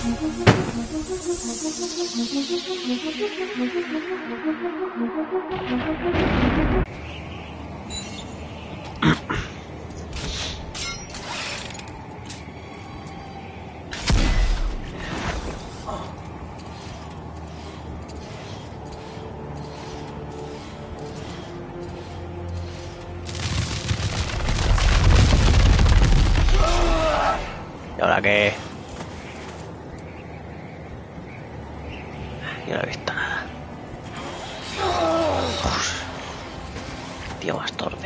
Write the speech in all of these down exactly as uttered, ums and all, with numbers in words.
¿Y ahora qué? Yo no he visto nada. Uf. Tío más torpe.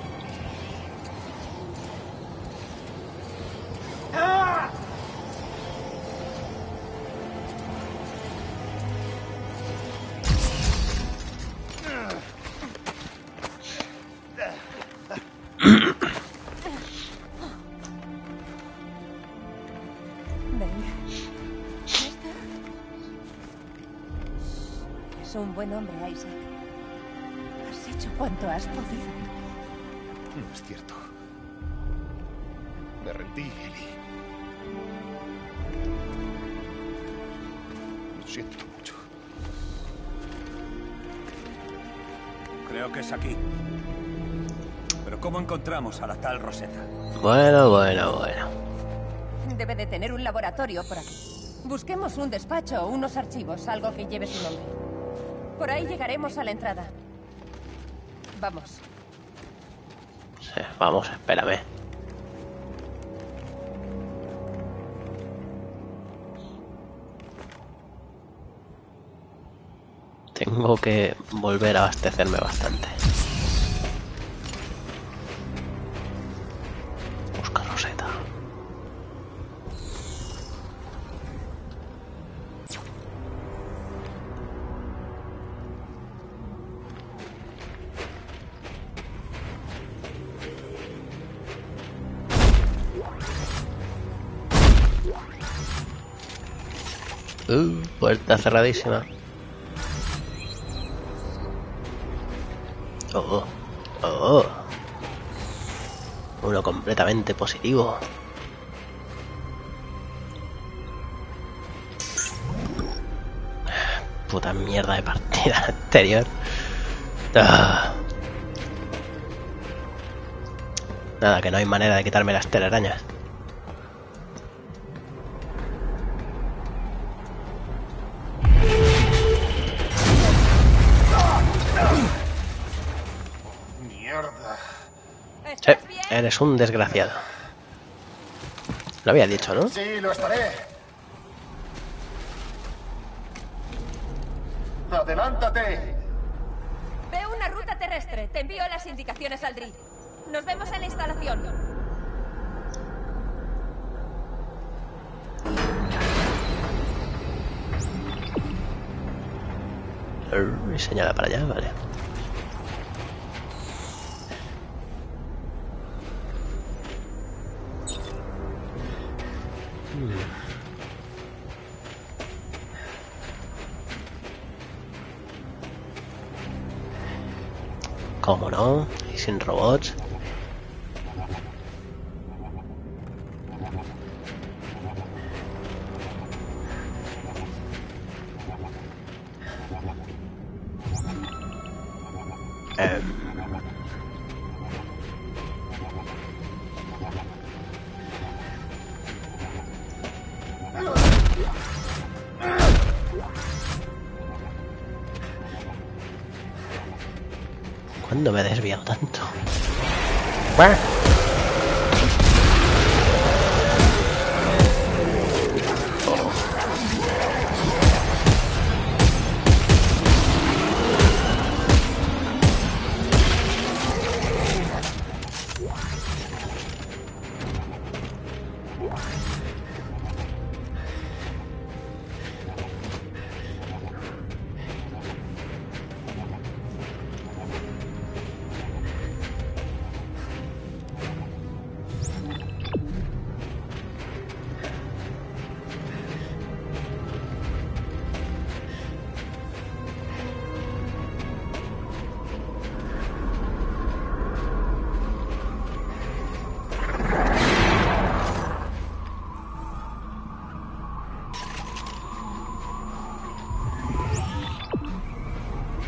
Un buen hombre, Isaac. Has hecho cuanto has podido. No es cierto. Me rendí, Ellie. Lo siento mucho. Creo que es aquí. Pero ¿cómo encontramos a la tal Rosetta? Bueno, bueno, bueno. Debe de tener un laboratorio por aquí. Busquemos un despacho o unos archivos, algo que lleve su nombre. Por ahí llegaremos a la entrada. Vamos. Sí, vamos, espérame. Tengo que volver a abastecerme bastante. Busca Rosetta. Uh, puerta cerradísima. Oh, oh. Uno completamente positivo. Puta mierda de partida anterior. Ah. Nada, que no hay manera de quitarme las telarañas. Sí, eres un desgraciado. Lo había dicho, ¿no? Sí, lo estaré. ¡Adelántate! Veo una ruta terrestre. Te envío las indicaciones al Dri. Nos vemos en la instalación. Y señala para allá, vale. ¿Cómo no? Y sin robots. Eh. ¿Cuándo me he desviado tanto? ¡Bah!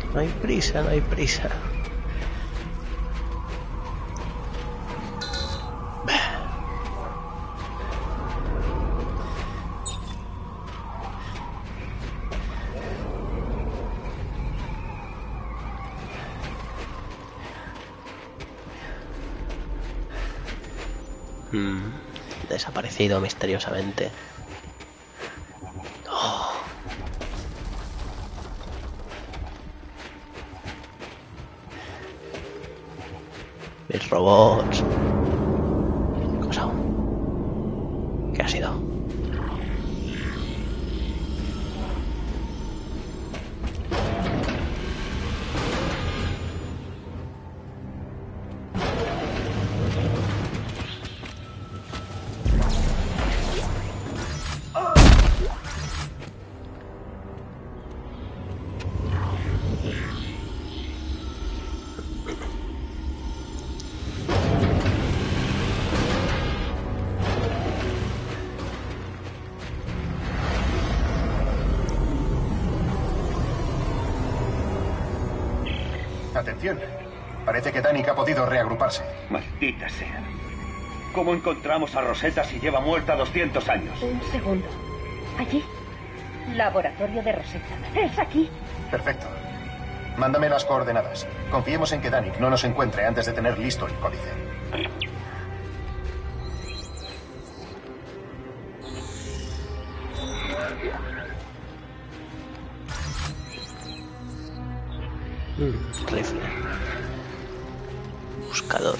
No hay prisa, no hay prisa. Hmm, desaparecido misteriosamente. Oh. Mis robots. ¿Qué cosa? ¿Qué ha sido? Atención. Parece que Danik ha podido reagruparse. Maldita sea. ¿Cómo encontramos a Rosetta si lleva muerta doscientos años? Un segundo. ¿Allí? Laboratorio de Rosetta. ¡Es aquí! Perfecto. Mándame las coordenadas. Confiemos en que Danik no nos encuentre antes de tener listo el códice. Mm, rifle. Buscador.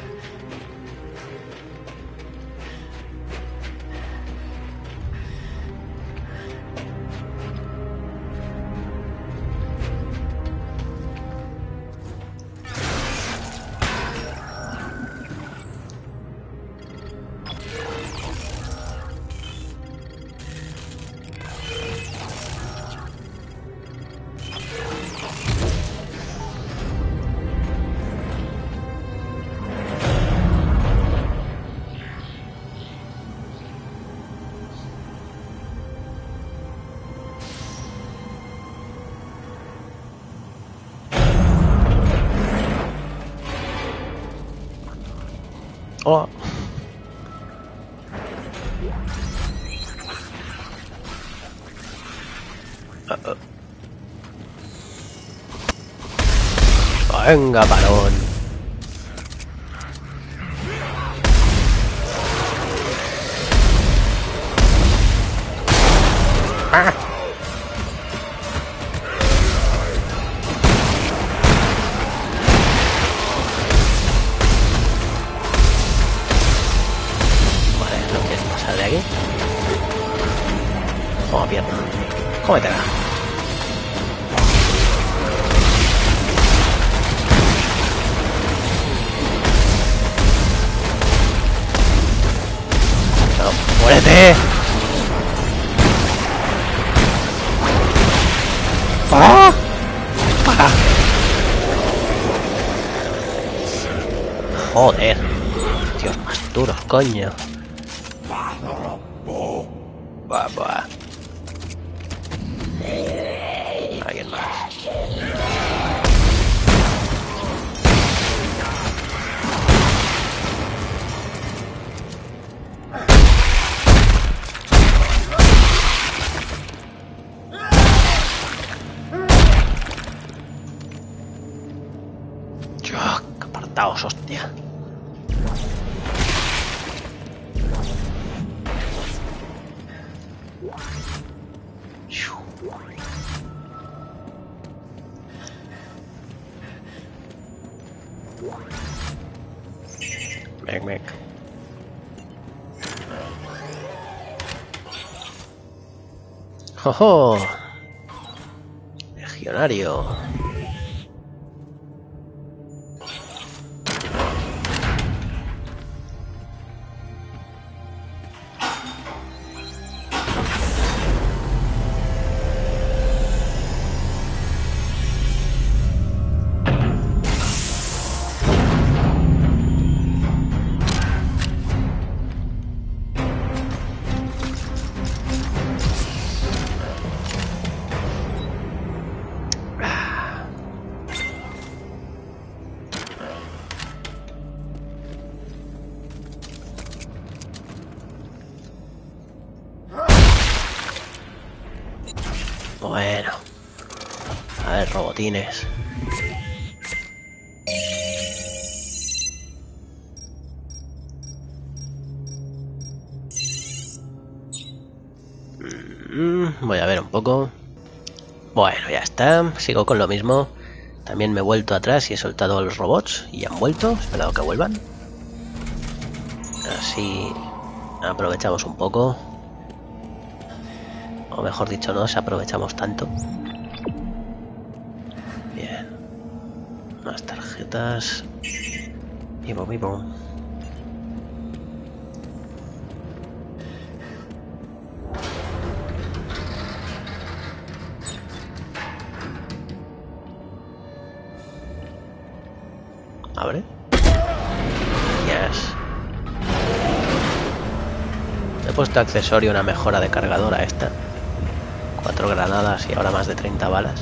Oh. Uh -oh. Venga, varón. Ah. Aquí. Toma pierna. Cómetela. No, muérete. ¡Ah! ¡Para! Joder. Dios, más duros, coño. Buah, buah. Alguien más. Yo, qué apartaos, hostia. Mec, mec. ¡Jojo! Legionario. Bueno. A ver, robotines. Mm, voy a ver un poco. Bueno, ya está. Sigo con lo mismo. También me he vuelto atrás y he soltado a los robots. Y han vuelto. He esperado que vuelvan. Así aprovechamos un poco. O mejor dicho, no aprovechamos tanto. Bien. Más tarjetas. Y bom, y bom. Abre. Yes. He puesto accesorio una mejora de cargador a esta. Cuatro granadas y ahora más de treinta balas.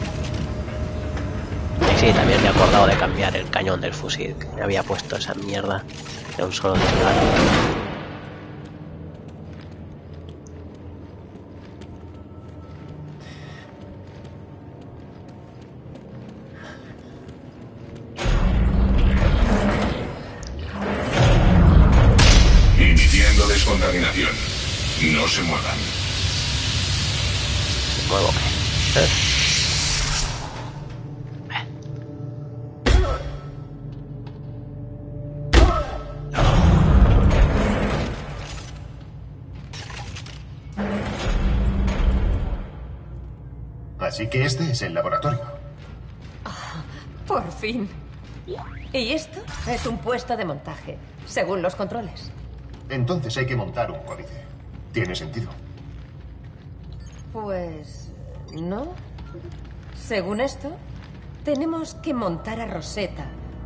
Y sí, también me he acordado de cambiar el cañón del fusil, que me había puesto esa mierda de un solo disparo. Iniciando descontaminación. No se muevan. Muevo que. ¿Eh? Así que este es el laboratorio. Por fin. Y esto es un puesto de montaje, según los controles. Entonces hay que montar un códice. Tiene sentido. Pues... ¿no? Según esto, tenemos que montar a Rosetta.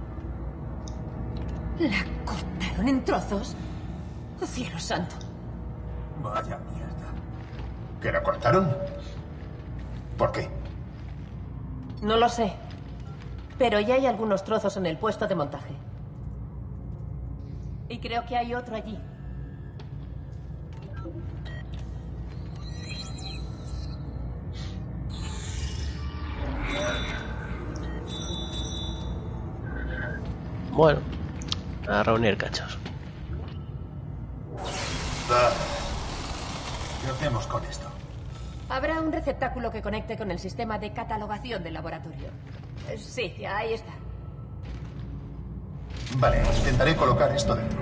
¿La cortaron en trozos? ¡Oh, cielo santo! Vaya mierda. ¿Que la cortaron? ¿Por qué? No lo sé. Pero ya hay algunos trozos en el puesto de montaje. Y creo que hay otro allí. Bueno, a reunir cachos. Ah, ¿qué hacemos con esto? Habrá un receptáculo que conecte con el sistema de catalogación del laboratorio. Eh, Sí, ahí está. Vale, intentaré colocar esto dentro.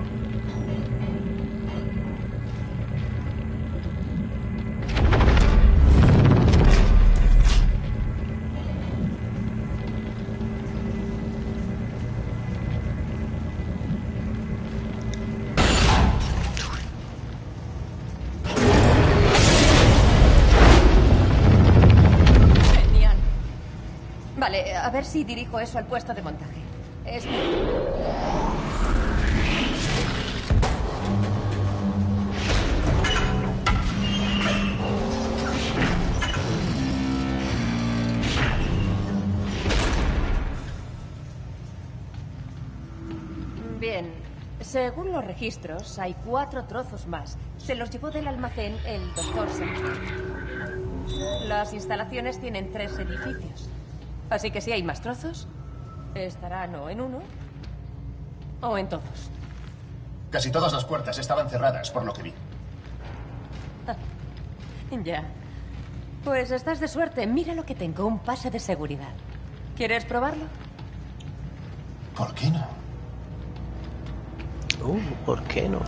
Genial. Vale, a ver si dirijo eso al puesto de montaje. Es... Bien, según los registros, hay cuatro trozos más. Se los llevó del almacén el doctor Sexton. Las instalaciones tienen tres edificios. Así que si hay más trozos, estarán o en uno o en todos. Casi todas las puertas estaban cerradas, por lo que vi. Ya. Pues estás de suerte. Mira lo que tengo, un pase de seguridad. ¿Quieres probarlo? ¿Por qué no? Uh, ¿por qué no?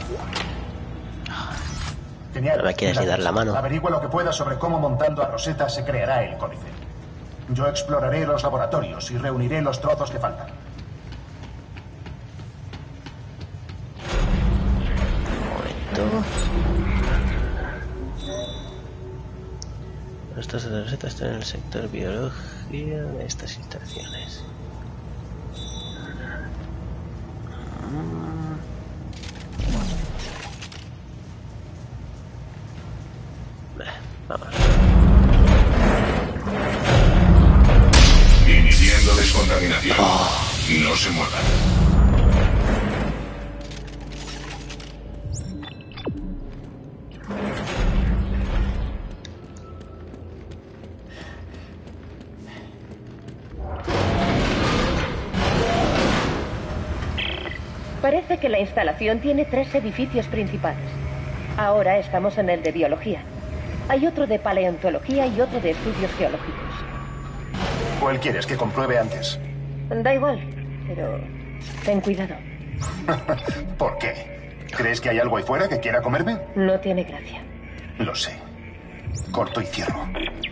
Genial. No me quieres ni dar la mano. Averigua lo que pueda sobre cómo montando a Rosetta se creará el códice. Yo exploraré los laboratorios y reuniré los trozos que faltan. Un momento. Estas recetas están en el sector biología de estas instalaciones. Vamos. Iniciando descontaminación. No se muevan. Parece que la instalación tiene tres edificios principales. Ahora estamos en el de biología. Hay otro de paleontología y otro de estudios geológicos. ¿Cuál quieres que compruebe antes? Da igual, pero ten cuidado. ¿Por qué? ¿Crees que hay algo ahí fuera que quiera comerme? No tiene gracia. Lo sé. Corto y cierro.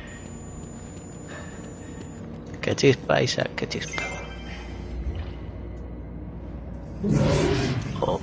Qué chispa, Isaac, qué chispa. Oh.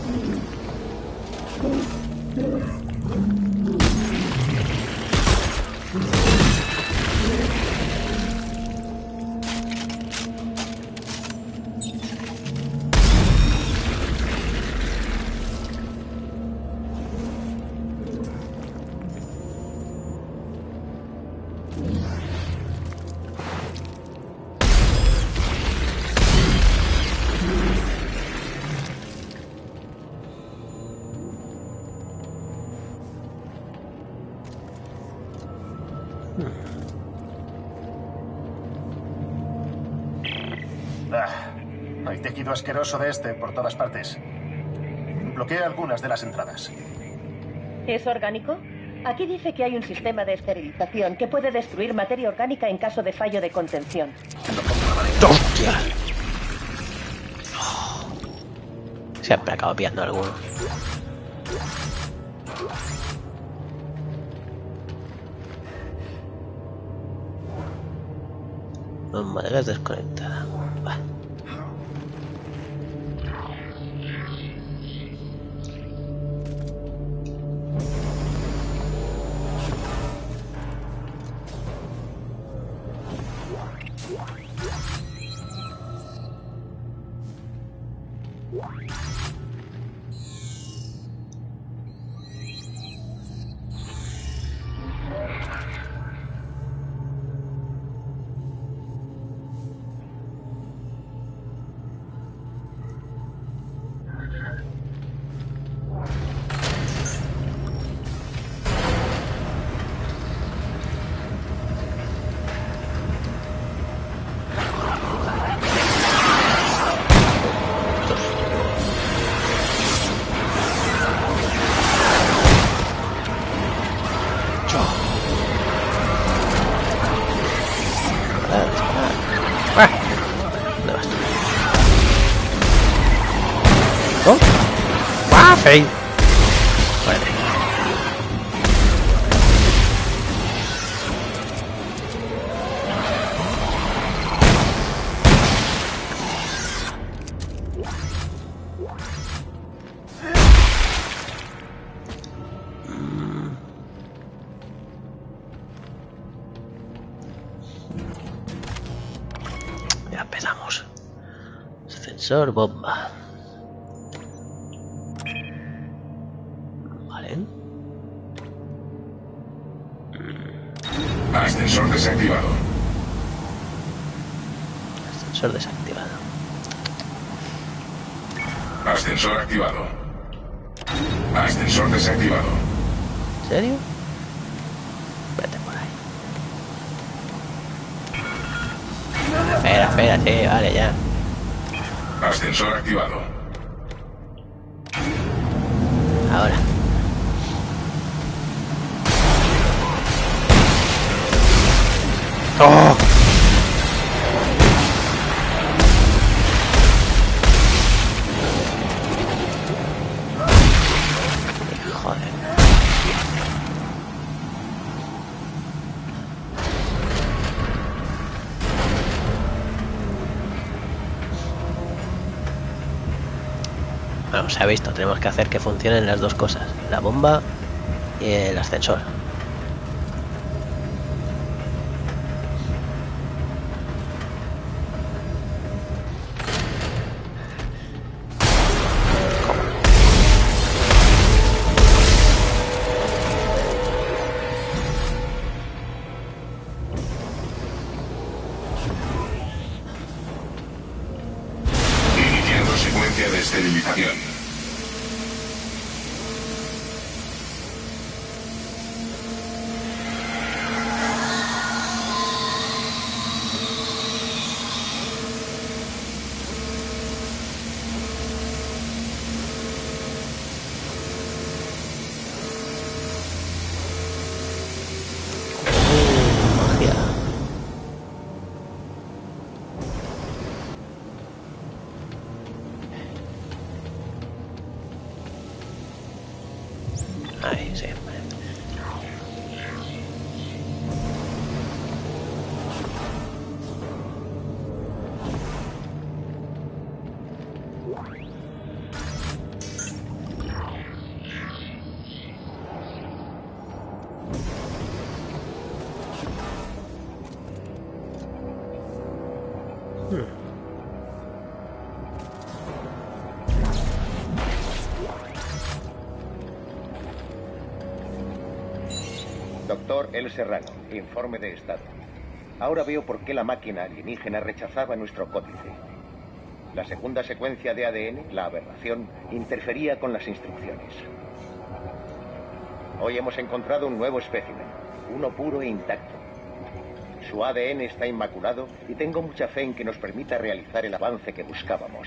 Ah, hay tejido asqueroso de este por todas partes. Bloquea algunas de las entradas. ¿Es orgánico? Aquí dice que hay un sistema de esterilización que puede destruir materia orgánica en caso de fallo de contención. ¡Hostia! Oh. Siempre acabo pillando alguno. Madera desconectada. Va. ¿Oh? ¡Ah, fail! Vale. Mm. Ya empezamos. Ascensor, bomba. Ascensor desactivado. Ascensor desactivado. Ascensor activado. Ascensor desactivado. ¿En serio? Vete por ahí. Espera, espera, sí, vale, ya. Ascensor activado. Ahora. ¡Oh! Joder. Bueno, se ha visto, tenemos que hacer que funcionen las dos cosas, la bomba y el ascensor. Iniciando secuencia de esterilización. Doctor El Serrano, informe de estado. Ahora veo por qué la máquina alienígena rechazaba nuestro códice. La segunda secuencia de A D N, la aberración, interfería con las instrucciones. Hoy hemos encontrado un nuevo espécimen, uno puro e intacto. Su A D N está inmaculado y tengo mucha fe en que nos permita realizar el avance que buscábamos.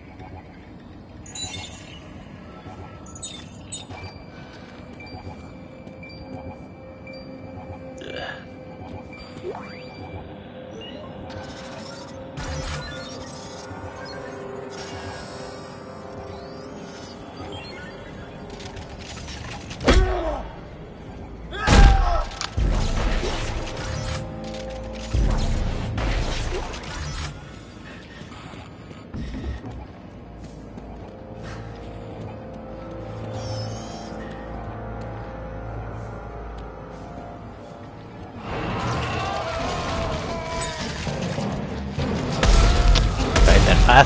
interfaz.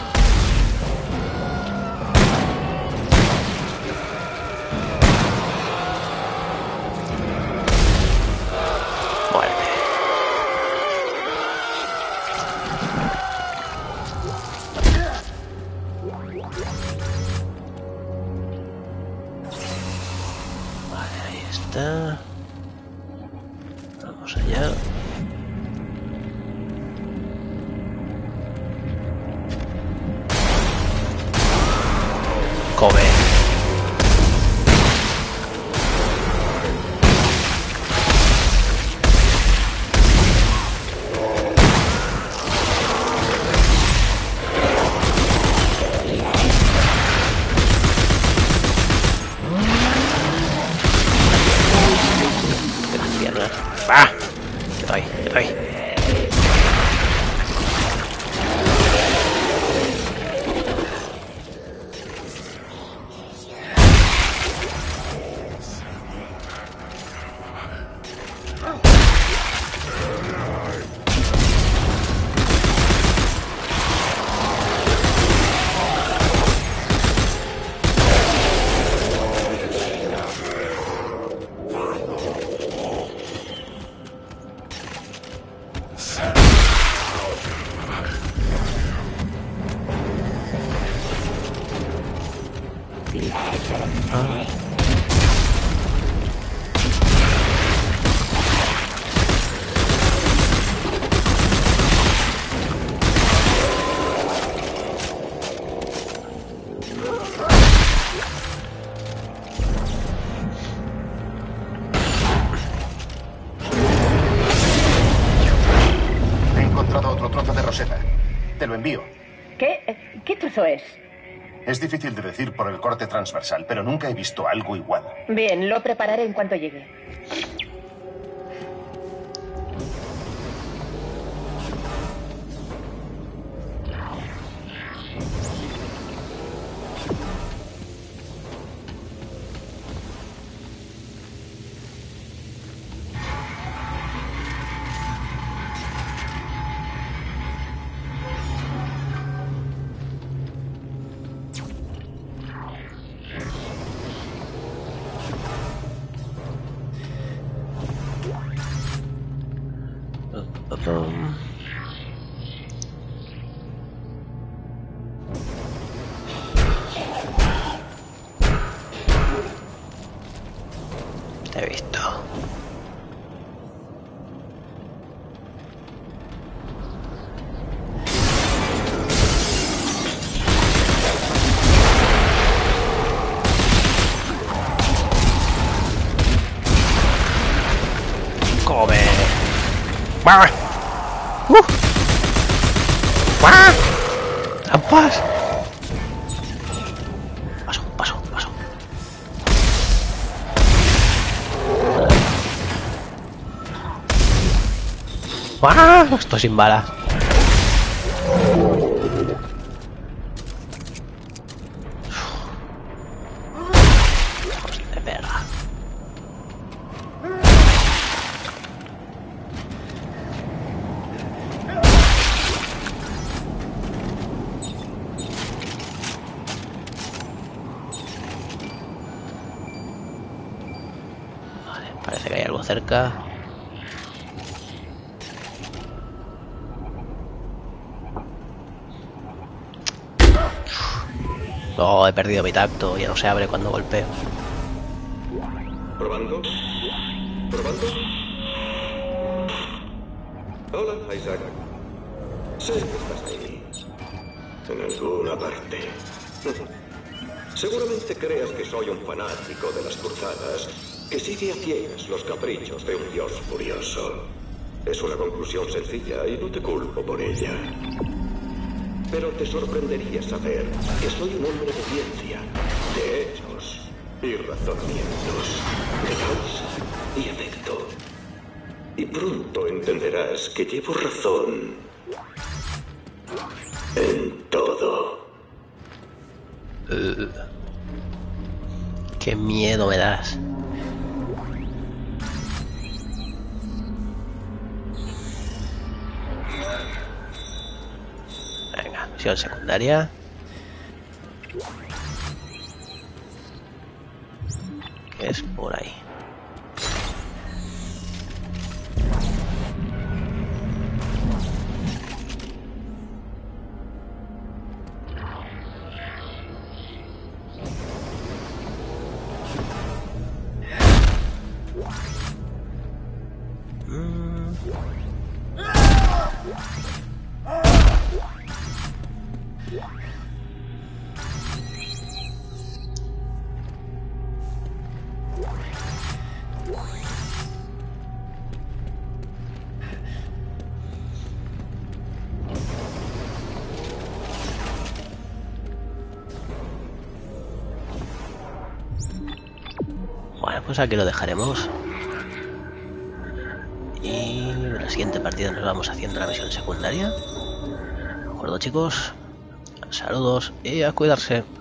Muerte. Vale, ahí está. Vamos allá. Come. Las piernas. ¡Va! Te doy, te doy. He encontrado otro trozo de roseta. Te lo envío. ¿Qué? ¿Qué trozo es? Es difícil de decir por el corte transversal, pero nunca he visto algo igual. Bien, lo prepararé en cuanto llegue. Te he visto. Come. ¡Bah! ¡Uh! ¡Bah! ¡Trampas! Paso, paso, paso. ¡Ah! Estoy sin balas. Hijos de perra. Vale, Parece que hay algo cerca. Oh, he perdido mi tacto, ya no se abre cuando golpeo. ¿Probando? ¿Probando? Hola, Isaac. Sé que estás ahí. En alguna parte. Seguramente creas que soy un fanático de las cruzadas, que sigue a ciegas los caprichos de un dios furioso. Es una conclusión sencilla y no te culpo por ella. Pero te sorprendería saber que soy un hombre de ciencia, de hechos y razonamientos, de causa y efecto. Y pronto entenderás que llevo razón en todo. Uh, qué miedo me das. Venga, misión secundaria. Que es por ahí. Bueno, pues aquí lo dejaremos. Y en la siguiente partida nos vamos haciendo la misión secundaria. ¿De acuerdo, chicos? Saludos y a cuidarse.